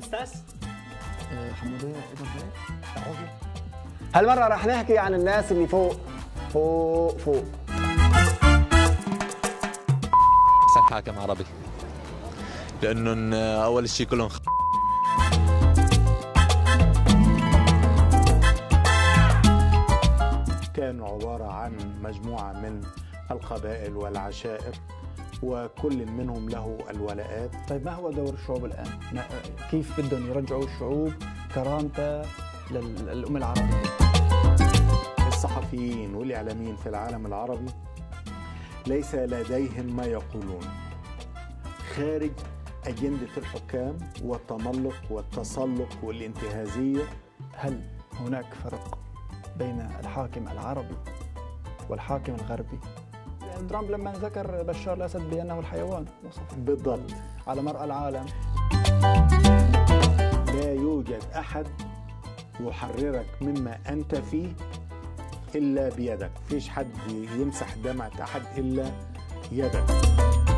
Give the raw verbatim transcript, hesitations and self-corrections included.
استاذ؟ حمودية ابن زيد. هالمرة رح نحكي عن الناس اللي فوق فوق فوق. أحسن حاكم عربي لأنه أول شيء كلهم خ... كانوا عبارة عن مجموعة من القبائل والعشائر وكل منهم له الولاءات. طيب ما هو دور الشعوب الآن؟ كيف بدهم يرجعوا الشعوب كرامتها للأمة العربية؟ الصحفيين والإعلاميين في العالم العربي ليس لديهم ما يقولون خارج أجندة الحكام والتملق والتسلق والانتهازية. هل هناك فرق بين الحاكم العربي والحاكم الغربي؟ ترامب لما ذكر بشار الأسد بأنه الحيوان وصف بالضبط على مرأى العالم. لا يوجد أحد يحررك مما أنت فيه إلا بيدك، فيش حد يمسح دمعة أحد إلا يدك.